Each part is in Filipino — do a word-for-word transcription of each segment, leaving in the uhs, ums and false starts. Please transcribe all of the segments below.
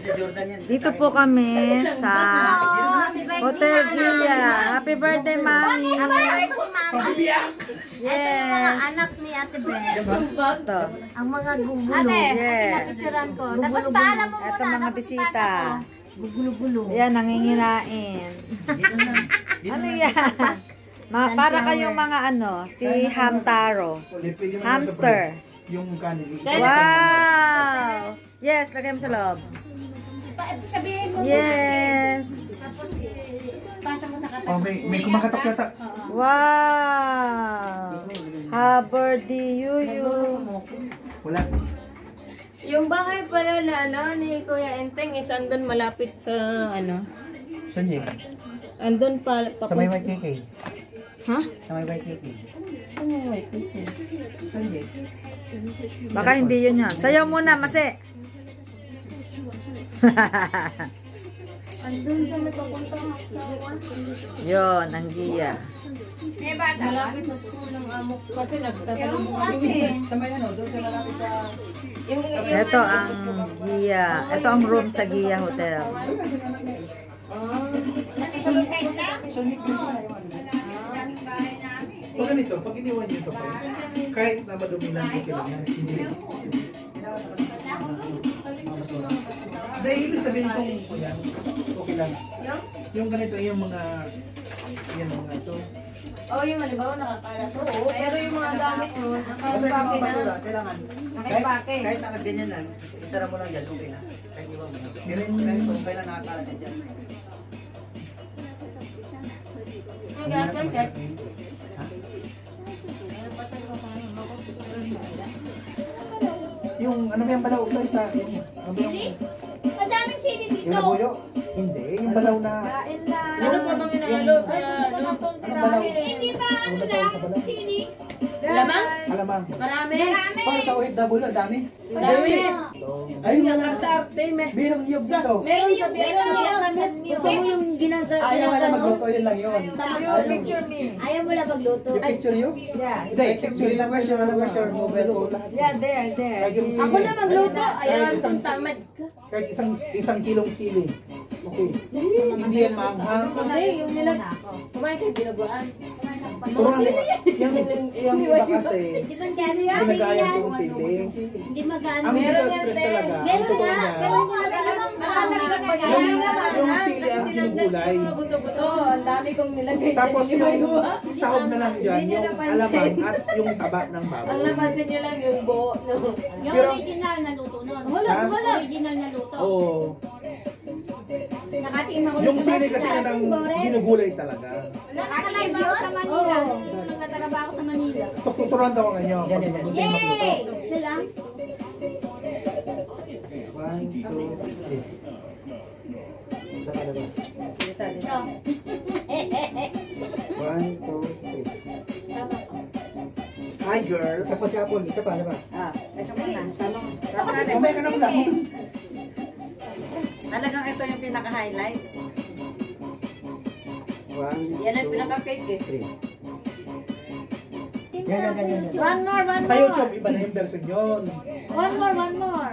Dito po kami sa Hotel Gia. Happy birthday, Mami! Happy birthday, Mami! Yes. Ito yung mga anak ni Ate Beth. Ito. Ang mga gugulo. Ate, yes. Napicturan ko. Tapos paalam mo muna. Ito mga bisita. Gugulo-gulo. Yan, nanginginain. Ano yan? Ma para kayong mga ano, si Hamtaro. Hamster. Yung kanin. Wow! Yes, lagay mo sa loob. Sabihin mo. Yes. Tapos, pasa mo sa katawan. Oh, may, may kumakatok yata. Wow! Happy Yuyu. Wala. Yung bahay pala na ano ni Kuya Enteng is andun malapit sa ano. Saan yun? Andun pa pa. Sa may Y K K. Ha? Sa may Y K K. Saan yung white pizza? Saan yun? Baka hindi yun yun. Sayaw muna, Mase. Andun sa may papuntang hapsawan. Yun, ang Gia. Malapit sa school ng amok kasi nagtatanong. Sa may ano, doon sa lalapit sa... Yung Ito ang Gia. Ito ang room sa Gia Hotel. Pag ganito, pag iniwan nyo ito, kahit na madumi lang ito lang yan, hindi. Dahil ibig sabihin itong, yan, okay lang. Yung ganito, yung mga, yan mga ito. oh, yung halimbawa nakakalat. Oo, pero yung mga gamit mo, Basta yung nakapake mga na. basura, kailangan. Nakipake. Kahit nakaganyan lang, isara mo lang dyan, okay na. Kahit iba mo. Pero yung ganito, kailan nakakalat na dyan. Ang gagawin ka. Yung, ano ba yung balaw na isa? Yung, ano ba yung, Madaming sili yung dito. nabuyo? Hindi, yung balaw na, Kain na. Ano pa bang inahalo sa ano? anong balaw? Hindi ba Ano ano ba tawag sa lang? balaw? Sili. Lamang? Alamang. Marami. Para sa O F W, ang dami. Dami. Ay, Yung wala. sa arte, may. Birang niyog Sa, dito. meron sa Vietnamese. Gusto mo yung ginagawa. Ayaw nga na magluto, yun lang yun. Ayaw, picture me. Ayaw mo lang magluto. Yung picture yun? Yeah. Hindi, picture lang question, ano question, mobile ko lahat. Yeah, there, there. Ako na magluto. Ayan, kung tamad ka. Kahit isang isang kilong sili. Okay. Hindi yan maanghang. Hindi, yung nila. Kumain kayo binaguan. Turang, yung, yung iba kasi, Di ba gano'n yan? ginagayang yung sili. Hindi magano. Ang Meron bigas yan, stress te. talaga, ang Meron totoo nga. niya, Pero yung mga ganun, marami yung, yung sili ang kinugulay. Buto-buto. Ang dami kong nilagay dyan. Tapos Hindi mo yung iwa. sahog na lang dyan, Hindi niya yung napansin. alamang at yung taba ng Ang baboy. napansin nyo lang yung buo. No? Yung Pero- original na luto nun. Wala, wala. Original na luto. Oo. Nakatim ako. Yung sili kasi yan ang ginugulay talaga. Nakalive ako sa Manila. Nung nagtatrabaho sa Manila. Tuturuan daw ako ngayon. Pag gusto yung magluto. Yay! Siya lang. One, two, three. Isa ka na ba? One, two, three. Hi girl. Tapos si Apple, isa pa, ano ba? Ah, ito muna. Tanong. Mamaya ka na muna. Talagang ito yung pinaka-highlight. One, Yan ang two, pinaka-cake eh. three. Yan, yan, yan, yan. One more, one Sa more. YouTube, iba na yung version yun. One more, one more.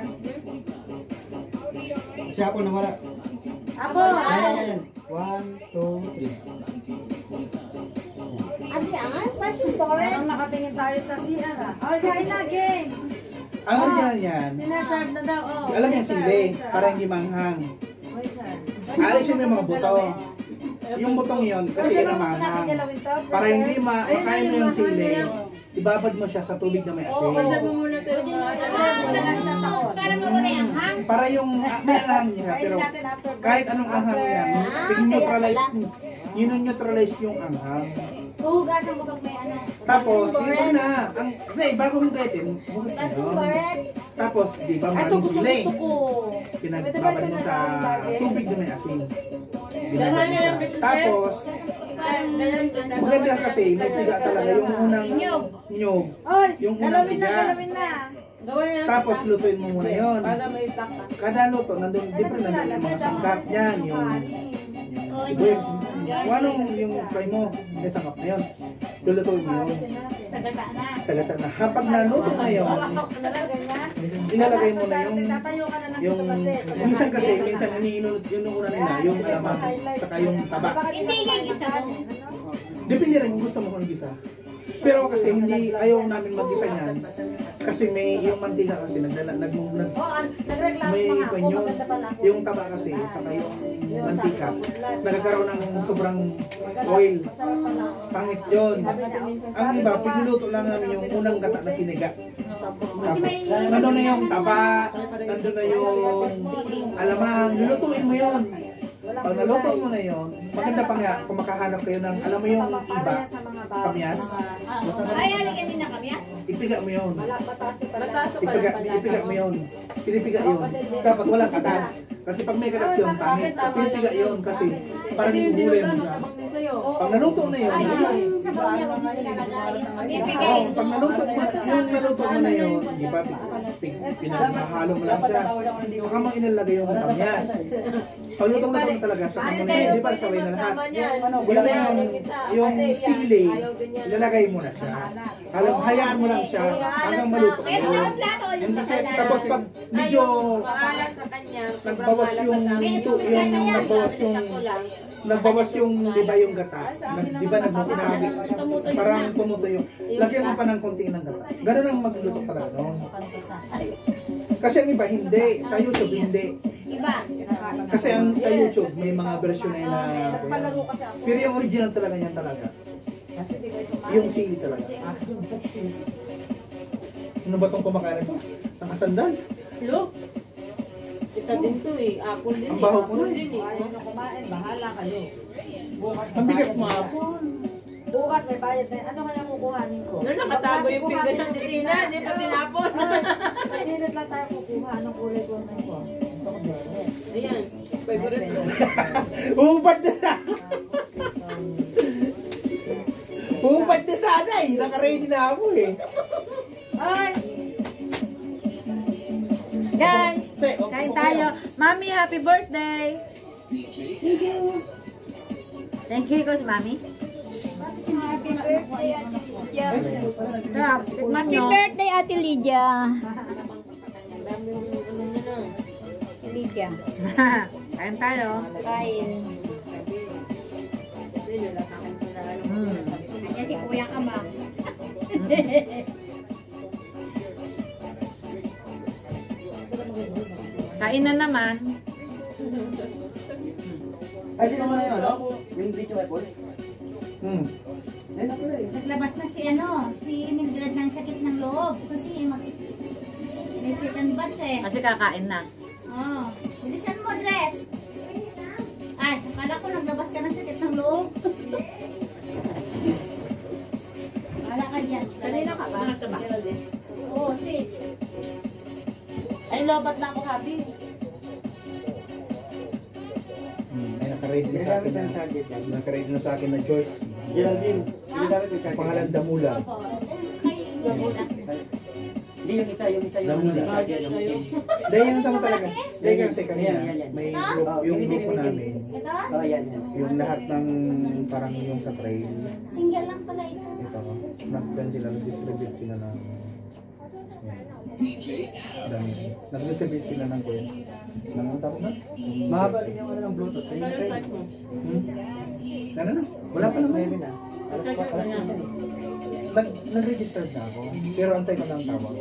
Si Apple na wala. Apo, Yan, yan, yan, yan. One, two, three. Ano yan? Mas yung boring. parang nakatingin tayo sa C R ah. Oh, kain na again. Ang original yan, Sinaserve na daw. Oh, alam niya waiter, sili, waiter. para hindi manghang. Waiter. Alisin mo yung mga buto. Yung butong yon kasi yan ang manghang. Para hindi ma makain mo yung sili, ibabad mo siya sa tubig na may Oo, kasi asin. mo muna tayo mga Para mawala yung hang. Para yung ah, may anghang niya, pero kahit anong anghang yan, i-neutralize, i-neutralize yung anghang. Huhugasan mo pag may ano. Tapos, yun na. Ang, hindi, bago mo gaitin, hugas mo Kasi yun. correct. Tapos, di ba Ito maraming gusto sili? gusto ko. Pinagbabad mo sa tubig na may asin. Binabad mo Ganun siya. yan. Tapos, maganda kasi, may tiga talaga yung unang nyog. Oh, Yung unang galawin na, tiga. galawin na. Gawin yan. Tapos, lutuin mo muna yun. Para may stock ka. Kada luto, nandun, different nandun yung mga sangkap yan, yung yung sibuyas. Kung anong yung fry mo, may sangkap na yun. lulutuin mo yun. Sa gata na. Sa gata na. Kapag naluto na yun, ilalagay mo na yung yung minsan kasi, minsan iniinunod yung una nila, yung alamang, saka yung taba. Hindi yung isa mo. Depende rin kung gusto mo kung gisa. Pero kasi hindi, ayaw namin mag-gisa niyan. Kasi may, yung mantika kasi, nagdala, nag, nag, may kwan yun. Yung taba kasi, saka yung mantika, nagkakaroon ng sobrang oil. Pangit yun. Ang iba, pinuluto lang namin yung unang gata na tiniga. Ano na yung taba, nandun na yung alamang, lulutuin mo yun. Pag naluto mo na yun, maganda pa nga kung makahanap kayo ng, alam mo yung iba, kamyas. Ay, halika din na kamyas. Ipiga mo yun. Ipiga, ipiga mo yun. Pinipiga yun. Dapat walang katas. Kasi pag may katas yun, pangit. Pinipiga yun kasi parang ibubulay mo siya. Pag naluto na yun, Sa bawang niya, hindi nilalagay yung kamyas. oh, pag naluto mo, yung naluto mo na yun, di ba, pinagmahalo mo lang siya. Saka mo inalagay yung kamyas. Pag luto mo na talaga, saka mo na yun, di ba, sabay na lahat. Yung, yung sili, ilalagay mo na siya. Alam, hayaan mo lang siya hanggang maluto na Pero yun. naman plato, ulit Yung sa kasi, kanan. tapos pag medyo Maalat sa kanya. nagbawas yung, yung, yung nagbawas yung, nagbawas yung, di ba, yung gata. Nag, di ba, nagmukinagi. Parang tumutuyo. Lagyan mo pa ng konti ng gata. Ganun ang magluto talaga noon. Kasi ang iba, hindi. Sa YouTube, hindi. Iba. Kasi ang sa YouTube, may mga version na yun na, pero yung original talaga niyan talaga. Yung sili talaga. Ano ba itong kumakain ito? Nakasandal? Look. Kita din to eh. Apple din Ang eh. baho ko Apple na eh. din eh. Ang bigat mo hapon. Bukas may bayad na. Ano kaya kukuhanin ko? Ano, nakatabo yung pinggan ng Titina. Hindi pa tinapon. Sa gilid lang tayo kukuha. Anong kulay ko na ko? Ayan. Favorite ko. Hubad na na! Hubad na sana eh! Naka-ready na ako eh. Ay! Guys, kain tayo. Mami, happy birthday! Thank you. Thank you, ikaw si Mami. Happy birthday, Ate Lydia. Yeah, tikman Happy nyo. birthday, Ate Lydia. Lydia. Kain tayo. Kain. Mm. Kanya si Kuya Kama. Kain na naman. Ay, sino mo na yun, ano? Yung video apple? Hmm. Ayun na pala eh. Naglabas na si ano, si Mildred ng sakit ng loob. Kasi mag... May second batch eh. Kasi kakain na. Oh. Bilisan mo, dress. Ay, akala ko naglabas ka ng sakit ng loob. Akala ka dyan. Kanina ka ba? Oo, oh, six. Ay, lobat na ako, Habi. Hmm. Ay, naka-ready na sa akin na, naka-ready na sa akin na Joyce. Geraldine. Ang pangalan Damula. Hindi yung isa, yung isa yung Damula. Dahil yung tama talaga. Dahil kasi kanina, may group, yung grupo namin. Ito? Oh, yan, yan. Yung lahat ng parang yung sa trail. Single lang pala ito. Ito, nag-dan sila, nag-distribute sila ng dami. Nag-distribute sila ng kuya. Nang ang tawag na? Mahaba rin yung ano ng Bluetooth. Ayun yung try. Hmm? Ano na? Wala pa naman. Maybe na. Alas ko, alas ko siya eh. Nag, nag-register na ako. Pero antay ko lang tawag.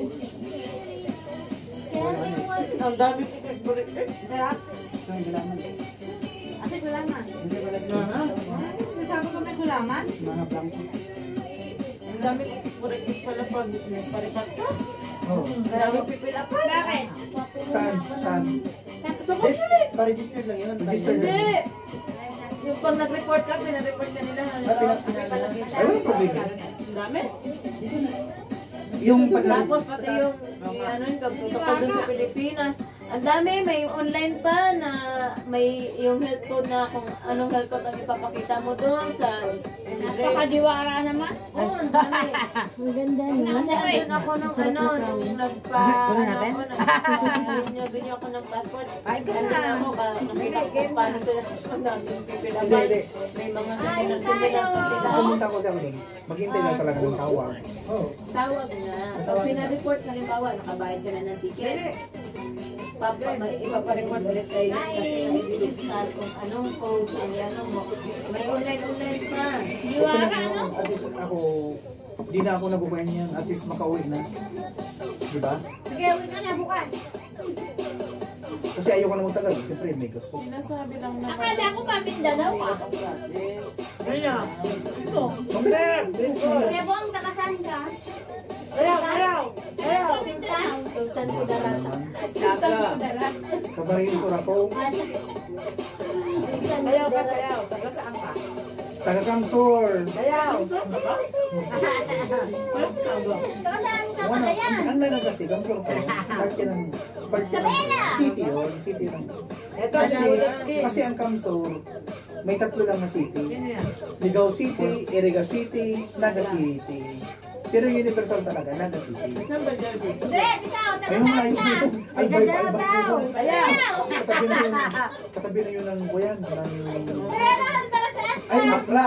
Ang dami favorite. So, yung gulaman. Ate, gulaman. Hindi wala Sabi ko may gulaman? mga blanco. Ang dami favorite pala pag paripat ka. Oo. Ang dami pipila pa. Bakit? Saan? Saan? Sa consulate. Pa-register lang yun. Register Hindi. lang. Yung pag nag-report ka, pinareport ka nila. Ay, walang problema. Ang dami. Yung pag Tapos pati yung, yung ano, yung pagpunta ko dun sa Pilipinas. Ang dami, may online pa na may yung health code na kung anong health code ang ipapakita mo doon sa Napakadiwara naman. Oo, ang dami. Ang ganda no. Kasi andun ako nung ano, nung nagpa, ano ako, nagpa-renew ako ng passport. Andun ako, ba- nakita ko kung paano sila ang daming pipila. Hindi, hindi. May mga similar-similar pa sila. Pumunta ko dyan eh. Maghintay lang talaga ng tawag. Oh. Tawag na. Pag pinareport, halimbawa, nakabayad ka na ng ticket. Papa, may ipapareport ulit kayo kasi i-discuss kung anong code, ang ano mo. May online-online pa. Diwara, ano? At least ako, di na ako nabubuhay niyan. At least makauwi na. Diba? Sige, uwi ka na bukas. Kasi ayoko na magtagal. Siyempre, may gusto. Sinasabi lang na. Akala ko Mamindanao ka. Ano? Ito. Kaya po ang takasan ka. Ayaw, ayaw. Ayaw. Pinta. Sultan Kudarat. Saga. Kabahin ko na po. Ayaw ka, ayaw. Taga saan ka? Taga-Kamsor. Ayaw. Takasan ka Ano, ba yan? ang ang naga kasi, Kamsor ko. Part yan ng, part yan ng city yun. City lang. Ito, Kasi, Kasi, kasi ang Kamsor, may tatlo lang na city. Ligaw City, Iriga City, Naga City. Pero universal talaga, Naga City. Saan ba dyan? Dre, ikaw, Ayun nga takasan yun. ka. Ay, bay, ay, bay, Ayaw. Katabi na yun, katabi na yun ng buyan. Ng... Dre, ang takasan ka. Ay, makla!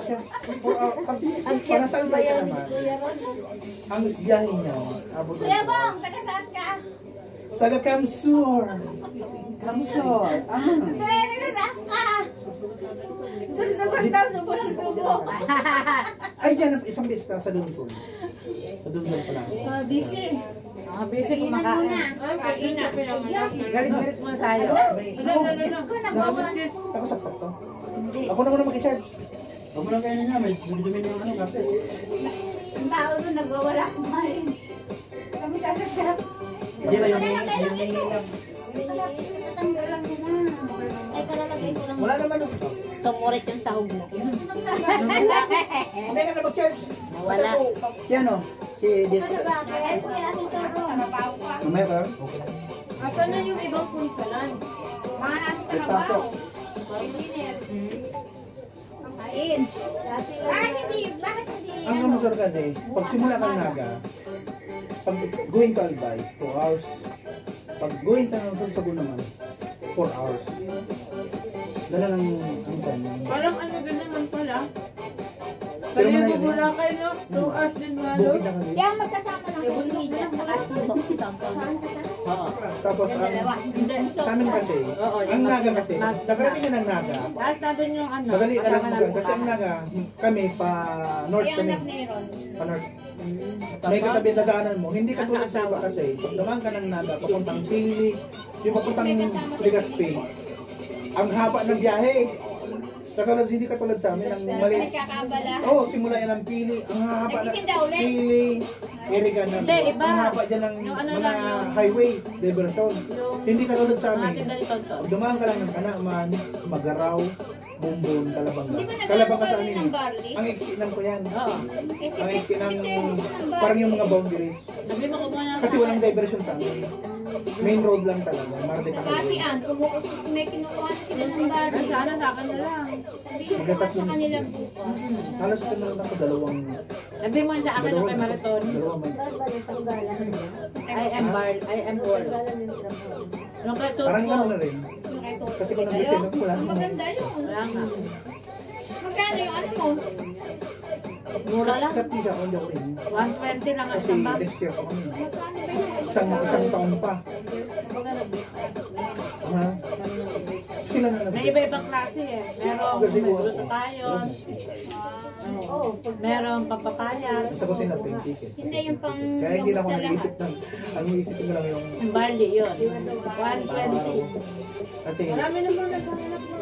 Para saan ba siya naman? Ang biyahe niya, abot Kuya Bong, takasan ka. Taga Kamsur. Kamsur. Ah. Dre, takasan ka. Susunod daw, subo ng subo. Ay, dyan, isang beses ka sa Dunsol. Sa Dunsol pala. Ah, busy. Mga basic Inan mo kumakain. na. Ay, kainan ko lang. Galit-galit muna tayo. May, Ano, ano, Diyos ano? ko, nagwawalan. nakasaksak to. Ako na muna mag-charge. Ako na kaya niya, may dumi yung ano, kasi. Ang tao doon, nagwawala kumain. Kami sasasarap. Hindi ba yung may, yung may, Tanggal lang yun na. Ay, kalalagay ko lang. wala naman ito. Tumurit yung sahog mo. Mamaya ka na mag-charge. Nawala. Si ano? Si Dis. Ano ba? Kaya kuya, ating taro. Mamaya ka? Asan na yung ibang punsalan? Mga natin ka na Pasok. Kain. Ay, hindi. Bakit hindi? Ang kamusar ka eh, pag simula kang naga, pag going ka Albay, two hours. Pag going ka naman sa Cebu naman, four hours. Dala lang ang time. Parang ano din naman pala. Pero Kaya malayo bubura din. kayo, no? Two hours din malo. Bukid na kami. Kaya magkasama lang kayo ni Ida. Oo. Tapos ang, sa amin kasi, Oo, ang naga kasi, nakarating ka ng naga, Tapos natin yung ano. madali ka lang kasama mag natin kasi ang naga, kami pa north Kaya kami. anak ni Ron. Pa north. May katabi na daanan mo, hindi katulad sa iba kasi, pag dumaan ka ng naga, papuntang Sili, yung papuntang Legazpi, ang haba ng biyahe. Katulad, hindi katulad sa amin, ang mali. Nagkakabala. Oo, oh, simula yan ang pili. Ang haba na Nagtitinda ulit. pili, iriga na. Hindi, iba. Ang haba dyan ng Yung ano mga lang yung- highway, diversion. Hindi katulad sa Mga amin. tinda ni Tonton. Dumaan ka lang ng Kanaman, Magaraw, Bumbon, Kalabanga. Di ba nagkakaroon Kalabanga sa ka amin. ng barley? Ang iksi ng ko yan. Oo. Ang iksi ng, parang yung mga boundaries. Sabi mo kung ano. Kasi walang diversion sa amin. Main road lang talaga. Marte ka Kasi highway. an, kumukustos may kinukuha na sila ng barley. Ay, sana sa akin na lang. Sabihin mo sa kanila bukas. Halos ka na lang ako dalawang, Sabi mo sa akin yung kay Mariton. dalawang may. I am bar, I am ball. Nung kay Tupo. Parang gano'n na rin. Kasi kung nag-listen ako, wala Ang namang. maganda yun. Wala nga. Magkano yung ano mo? Mura lang. Cut nila ako, hindi ako rin. one twenty lang ang Kasi isang bag. next year pa kami. Magkano ba yun? Isang, isang taon pa. Ha? Sila na May nag- iba-ibang klase eh. Merong Kasi ko- glutathione, Oh, merong papapaya, Sagutin na pa yung ticket. hindi yung pang... Kaya hindi na ako yung nag-iisip ng, ang iisip ko na lang yung yung barley yun. one twenty. kasi Marami naman naghahanap ng...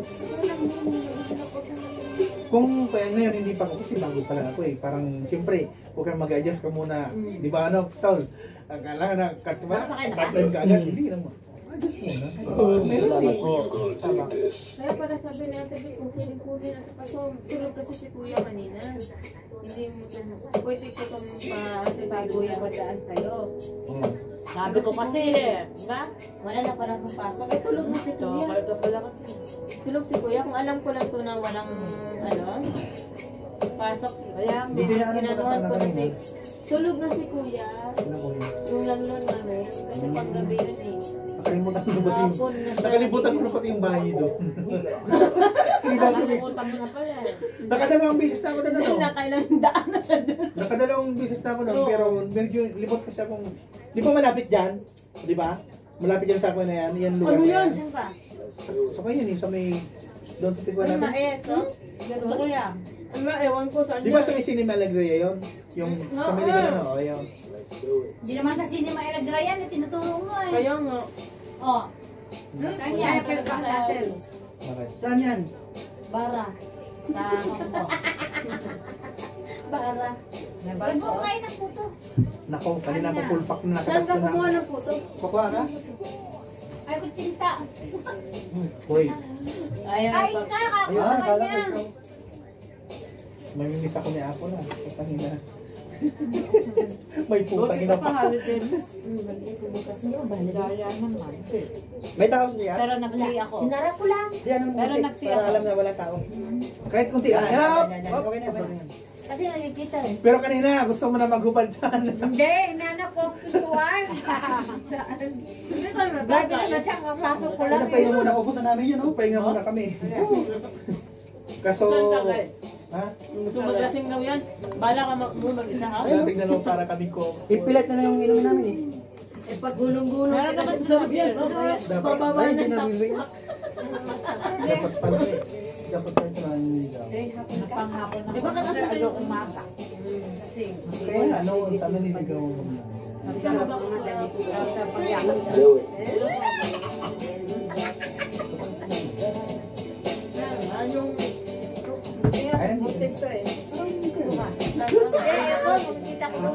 kung kaya ngayon hindi pa ako kasi bago pa lang ako eh. Parang siyempre, huwag kang mag-adjust ka muna. Di ba ano, tol? Kailangan na cut ba? Baka sakay na ka? Cut time ka agad. Hindi naman. Adjust muna. Oo, meron Salamat eh. po. Tama. Kaya para sabi natin, kung kunin-kunin natin. Kaso tulog kasi si kuya kanina. Hindi mo ito. Pwede ko itong pa-tago yung padaan sa'yo. Sabi ko kasi, di ba? Wala na parang papasok. Eh, tulog na si So, kuya. kaya ka pala kasi. Tulog si kuya. Kung alam ko lang ito na walang, ano, pasok. Kaya, Hindi na alam ko Ginanuhan na ko na si... kanina. Tulog na si kuya. Ano ko yun? Yung langlon namin. Kasi panggabi yun eh. Nakalimutan ko na pati yung, Hapon na siya. nakalimutan ko na pati yung bahay doon. nakalimutan mo na pala eh. Nakadalawang bisis na ako na doon. Nakailang daan na siya doon. Nakadalawang bisis na ako doon, pero medyo libot kasi akong... Di ba malapit dyan? Di ba? Malapit dyan sa ako na yan, yan lugar Ano na yun? yan. ba? Sa kayo yun eh, sa may... Doon sa tigwa Ano natin. na eh, so? Gusto ko yan. Ano, ewan ko saan Di ba sa may Cinema Alegria yun? Yung sa may liga na, o yun. Hindi naman sa cinema ilagay yan, eh, tinuturo mo eh. Kaya nga. Oh. Kaya, Kanya, kaya ka natin. Bakit? Saan yan? bara. Sa Hongkong. Bara. Huwag mo kain ng puto. Nako, kanina ko full pack na Saan nakatas ka ko kumuha na. ng puto? Kukuha ka? Ay, kutsinta. Hoy, Ayaw. Kain ka, Ayun, kakuha ka akala ko niya. ikaw. mamimiss ako ni Apo na. Putangina. May putang ina pa. Daya naman. May tao siya? Pero nag-play ako. Sinara ko lang. Di, ano, Pero muntik, nagsiya para ako. alam na wala tao. Kahit kunti lang. Yan, Yan, yan, yan, yan. hop. Okay na, okay na. Kasi nakikita eh. Pero kanina, gusto mo na maghubad saan. Hindi, inanak ko putuan. Hindi ko naman. Bakit naman siya kapasok ko lang Ano pa eh. yung muna, ubos na namin yun, oh. Pahinga muna kami. Kaso, ha? Gusto mo maglasing daw yan? Bala ka mag- mo mag-isa ha? Dating na lang para kami ko. Ipilat na lang yung inumin namin eh. Eh pag gulong-gulong Meron kita naman sa sa sabihan, beer. Dapat, bababa Ay, na hindi na sa... bibig. dapat pansin. Dapat pansin na niligaw. Panghapon na Di ba kasi kasi ayaw umaga. Kasi, Kaya nga, ano, sana niligaw mo na. kasama ba ko madali? Ah, yung... Ayun. Butik to eh. Eh, ako, makikita ko.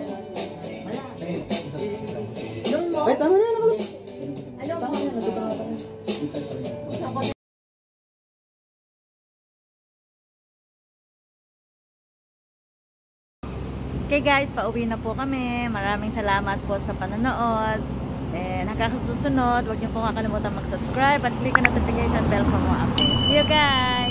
Yung mo? Ay, tama na, nakalap. Ano mo? Okay guys, pauwi na po kami. Maraming salamat po sa panonood. And hanggang sa susunod, huwag niyo po kakalimutan mag-subscribe at click ang notification bell for more updates. See you guys!